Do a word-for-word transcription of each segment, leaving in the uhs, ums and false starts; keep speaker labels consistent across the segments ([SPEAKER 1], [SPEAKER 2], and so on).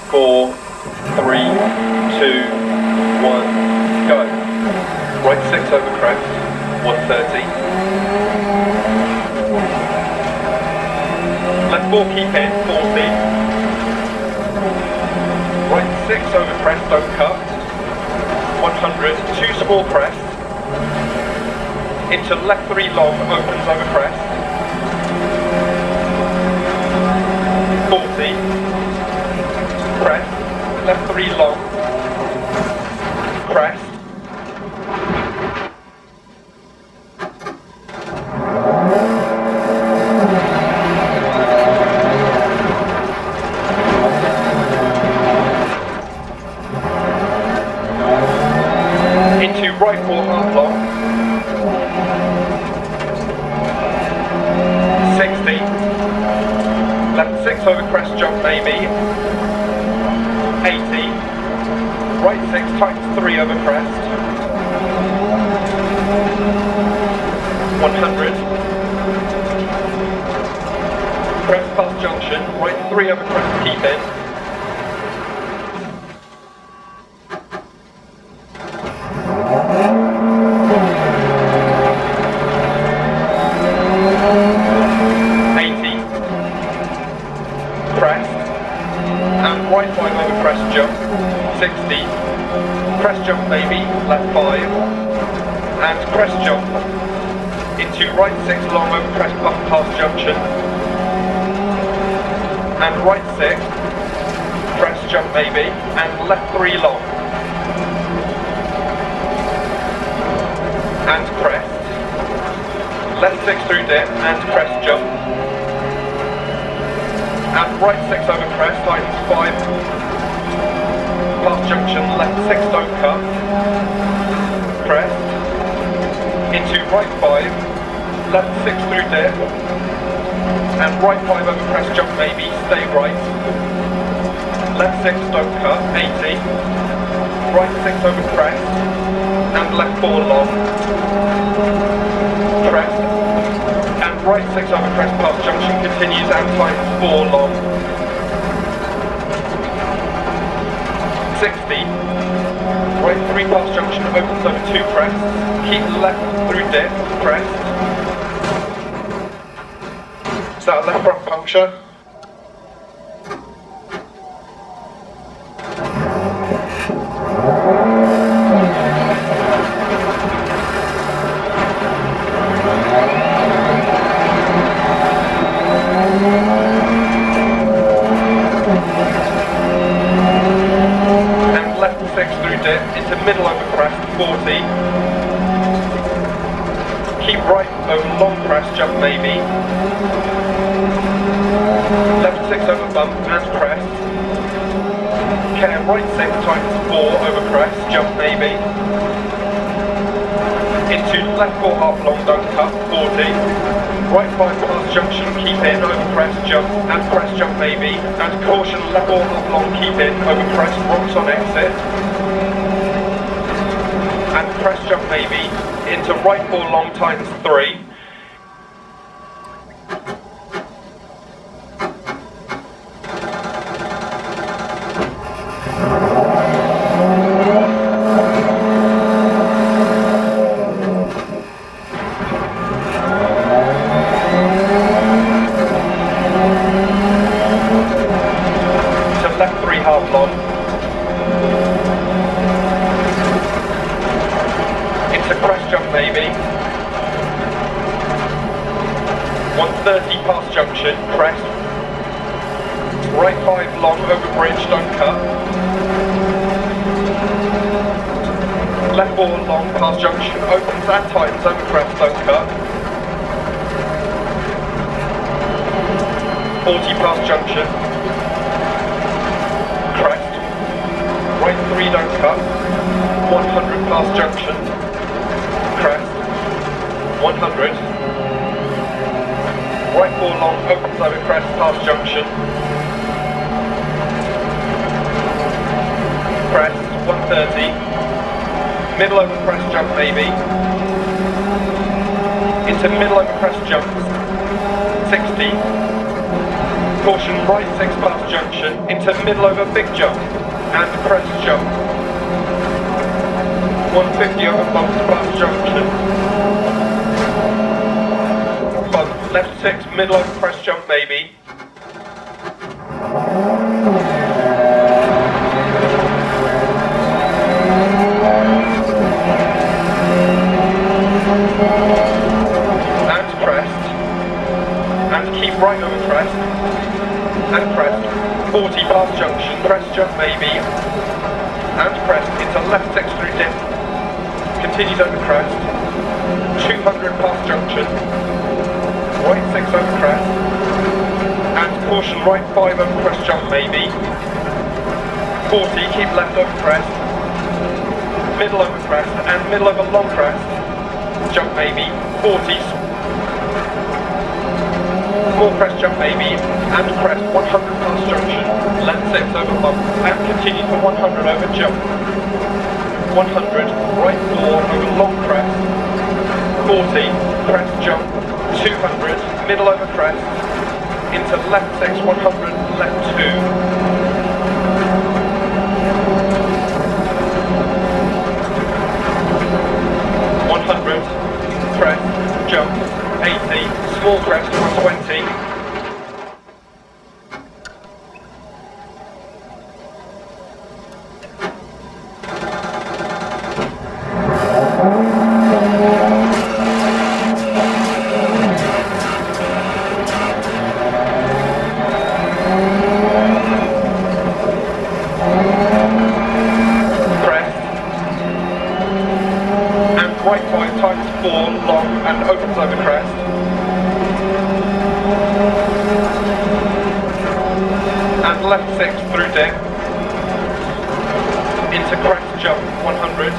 [SPEAKER 1] four, three, two, one, go. Right six over crest, one thirty. Left four, keep in, forty. Right six over crest, don't cut. one hundred, two small crest. Into left three long, opens over crest. forty. Crest, left three long. Crest. Into right four half long. sixty. Left six over crest jump maybe. eighty. Right six tightens three over crest. one hundred. Crest past junction, right three over crest, keep in. eighty. Crest. And right five over crest jump. sixty. Crest jump maybe, left five. And crest jump. Into right six long over crest past junction. And right six. Crest jump maybe. And left three long. And crest. Left six through dip and crest jump. And right six over crest, tightens five. Past junction, left six don't cut. Crest. Into right five. Left six through dip. And right five over crest jump maybe, stay right. Left six don't cut, eighty. Right six over crest. And left four long. Crest. And right six over crest past junction continues and tightens four long. sixty. Right three past junction opens over two crests. Keep left through dip, crest. Is that a left front puncture? Into middle over crest, forty. Keep right over long crest, jump maybe. Left six over bump and crest. Care right six tightens four over crest, jump maybe. Into left four half long, don't cut, forty. Right five past junction, keep in over crest, jump and crest jump maybe. And caution left four half long, keep in over crest, rocks on exit. And crest jump maybe, into right four long tightens three. To left three half long. Crest jump maybe. one thirty past junction, crest. Right five long over bridge, don't cut. Left four long past junction, opens and tightens over crest, don't cut. forty past junction. Crest. Right three, don't cut. one hundred past junction. Crest, one hundred. Right four long, opens over crest past junction. Crest, one thirty. Middle over crest jump maybe. Into middle over crest jump, sixty. Caution right six past junction into middle over big jump and crest jump. one fifty over bumps past junction. Bump left six middle over crest jump maybe. Right over crest, and crest, forty past junction, crest jump maybe, and crest into left six through dip, continues over crest, two hundred past junction, right six over crest, and caution right five over crest jump maybe, forty, keep left over crest, middle over crest, and middle over long crest, jump maybe, forty, small crest jump maybe, and crest one hundred past junction, left six over bump, and continue for one hundred over jump. one hundred, right four over long crest, forty, crest jump, two hundred, middle over crest, into left six, one hundred, left two. one hundred, crest, jump, eighty, small crest, one twenty. Crest. And right five times four, long, and opens over crest. And left six through dip, into crest jump one hundred,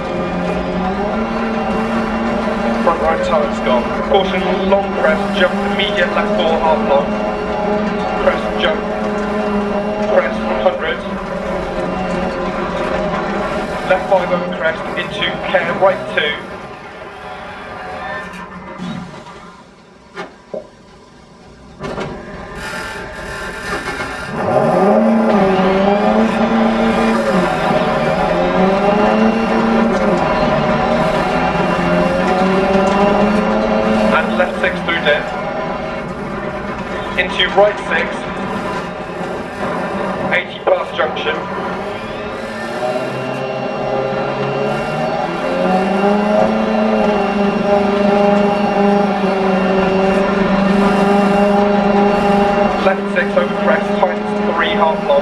[SPEAKER 1] front right tire's gone, caution long crest jump, immediate left four half long, crest jump, crest one hundred, left five over crest into care right two, into right six, eighty past junction, left six over crest, times three half long,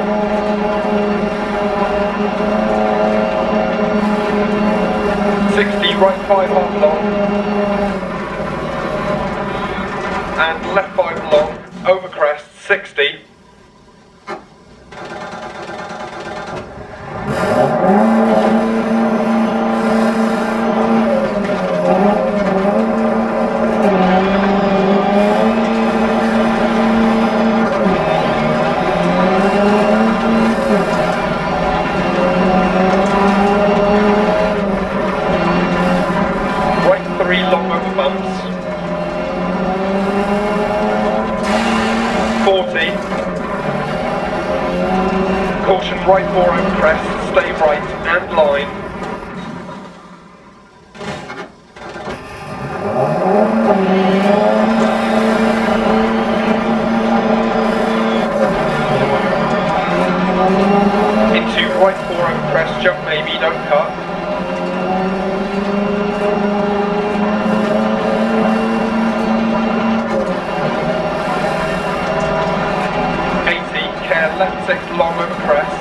[SPEAKER 1] sixty right five half long, and left five long, over crest, sixty. Right three long over bumps. forty, caution right four over crest, stay right and line, into right four over crest, jump maybe, don't cut, left six long over crest,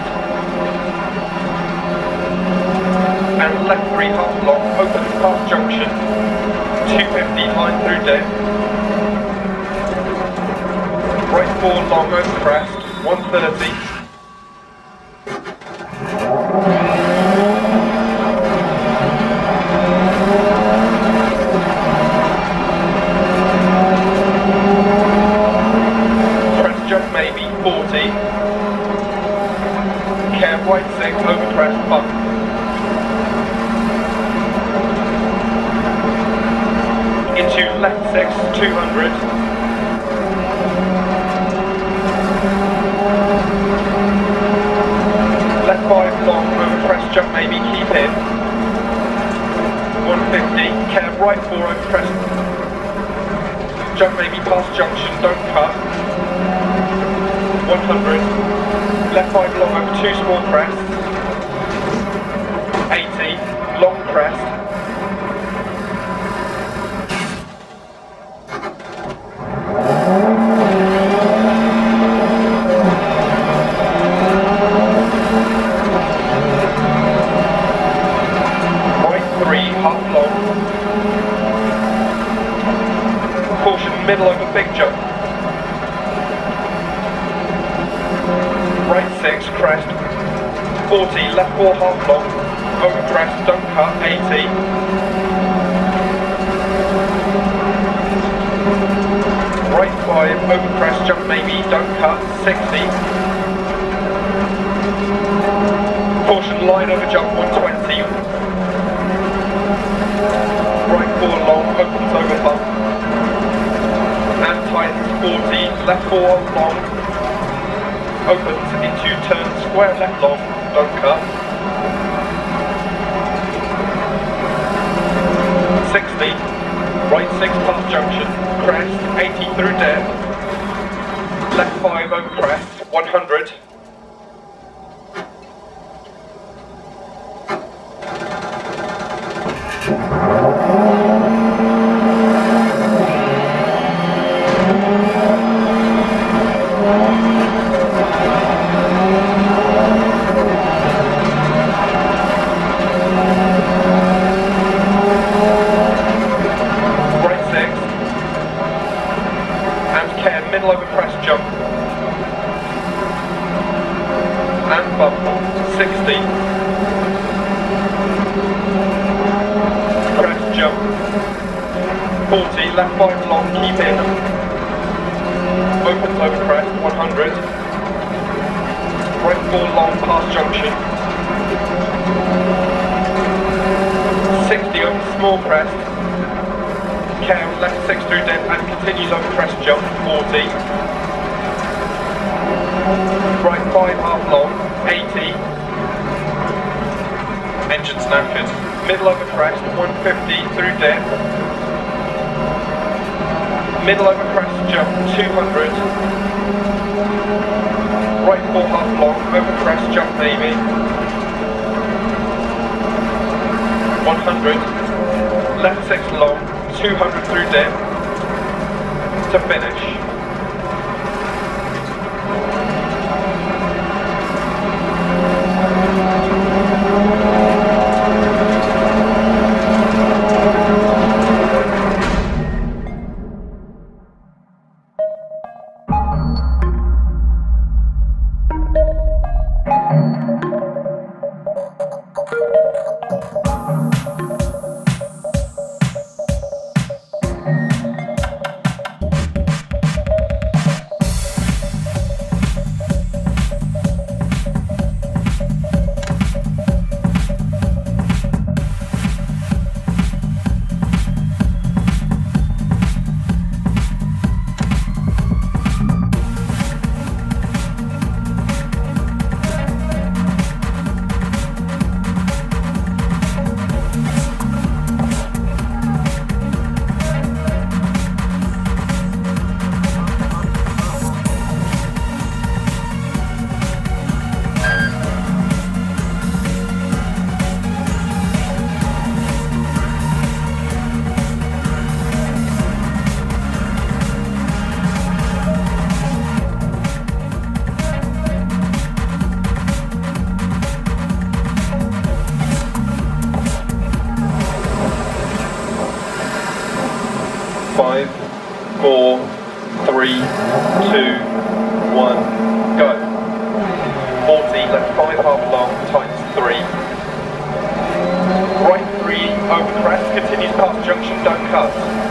[SPEAKER 1] and left three half long, opens past junction, two fifty line through dip, right four long over crest, one thirty, crest jump maybe, forty, care right six over crest bump, into left six two hundred, jump maybe, keep in. one fifty, care right four over crest. Jump maybe past junction, don't cut. one hundred, left five long over two small crests. eighty, long crest. Middle over big jump. Right six, crest. forty, left four half long. Over crest, don't cut, eighty. Right five, over crest, jump maybe, don't cut, sixty. Caution, line over jump, one twenty. Right four long, opens over bump. And tightens forty, left four long, opens into turn square left long, don't cut. sixty, right six past junction, crest, eighty through dip, left five over crest, one hundred. Middle over crest jump and bump, sixty, crest jump, forty, left five long, keep in, opens over crest, one hundred, right four long past junction, sixty over small crest, care left six through dip and continues over crest jump, forty. Right five half long, eighty. Engine's knackered. Middle over crest, one fifty through dip. Middle over crest jump, two hundred. Right four half long, over crest jump maybe. one hundred. Left six long, two hundred through dip to finish. Five, four, three, two, one, go. forty, left five half long, times three. Right three, over crest, continues past junction, don't cut.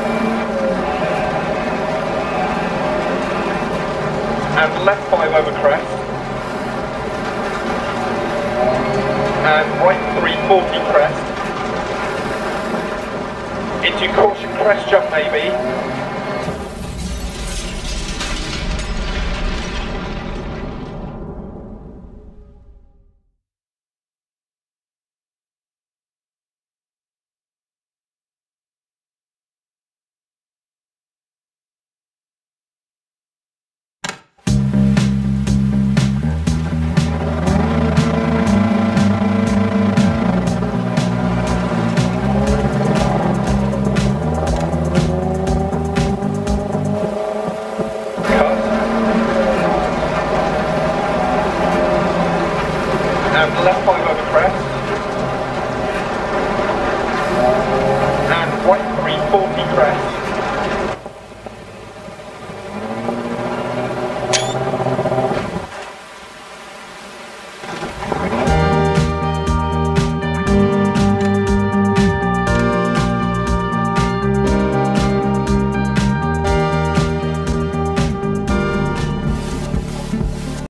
[SPEAKER 1] And left five over crest. And right three, forty crest. Into caution crest jump maybe. and left five over crest, and right three, forty crest,